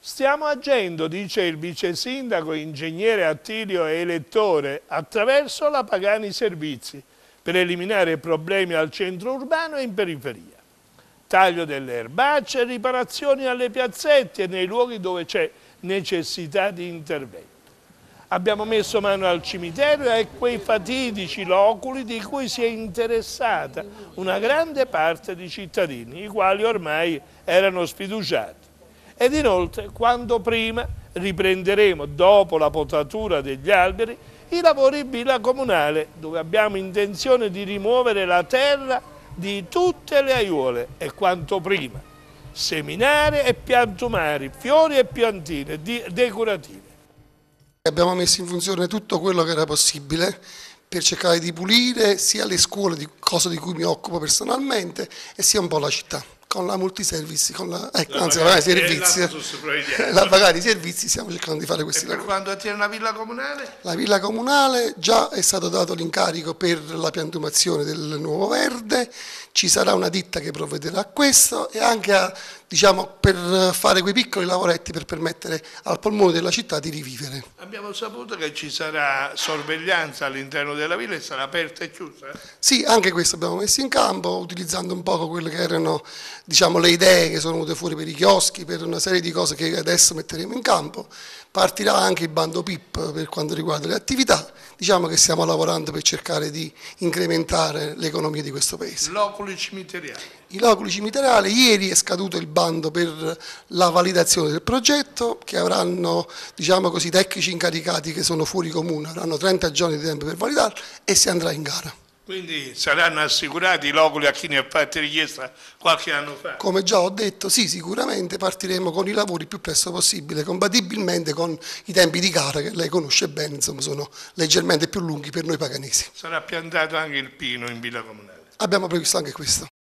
Stiamo agendo, dice il vice sindaco ingegnere Attilio e elettore, attraverso la Pagani Servizi per eliminare problemi al centro urbano e in periferia. Taglio delle erbacce, riparazioni alle piazzette e nei luoghi dove c'è necessità di intervento. Abbiamo messo mano al cimitero e a quei fatidici loculi di cui si è interessata una grande parte di cittadini, i quali ormai erano sfiduciati. Ed inoltre, quanto prima, riprenderemo, dopo la potatura degli alberi, i lavori in villa comunale, dove abbiamo intenzione di rimuovere la terra di tutte le aiuole e quanto prima seminare e piantumare fiori e piantine decorative. Abbiamo messo in funzione tutto quello che era possibile per cercare di pulire sia le scuole, cosa di cui mi occupo personalmente, e sia un po' la città. Con la multiservice, la Pagani Servizi stiamo cercando di fare questi lavori. Per quanto attiene la villa comunale? La villa comunale già è stato dato l'incarico per la piantumazione del nuovo verde, ci sarà una ditta che provvederà a questo e anche per fare quei piccoli lavoretti per permettere al polmone della città di rivivere. Abbiamo saputo che ci sarà sorveglianza all'interno della villa e sarà aperta e chiusa? Sì, anche questo abbiamo messo in campo, utilizzando un po' quelle che erano le idee che sono venute fuori per i chioschi, per una serie di cose che adesso metteremo in campo. Partirà anche il bando PIP per quanto riguarda le attività. Diciamo che stiamo lavorando per cercare di incrementare l'economia di questo paese. Loculi cimiteriali. I loculi cimiteriali, ieri è scaduto il bando per la validazione del progetto, che avranno tecnici incaricati che sono fuori comune, avranno 30 giorni di tempo per validarlo e si andrà in gara. Quindi saranno assicurati i loculi a chi ne ha fatto richiesta qualche anno fa? Come già ho detto, sì, sicuramente partiremo con i lavori il più presto possibile, compatibilmente con i tempi di gara che lei conosce bene, insomma sono leggermente più lunghi per noi paganesi. Sarà piantato anche il pino in villa comunale? Abbiamo previsto anche questo.